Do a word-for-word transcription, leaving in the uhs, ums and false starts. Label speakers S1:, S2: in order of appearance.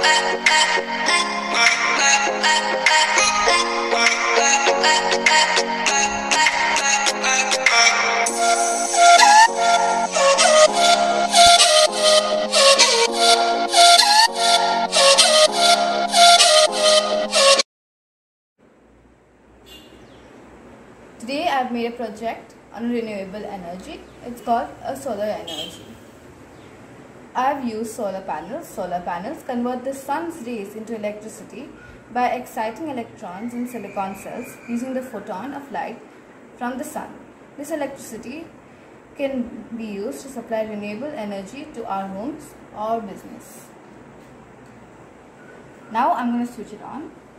S1: Today I have made a project on renewable energy. It's called a solar energy. I have used solar panels. Solar panels convert the sun's rays into electricity by exciting electrons in silicon cells using the photon of light from the sun. This electricity can be used to supply renewable energy to our homes or business. Now I'm going to switch it on.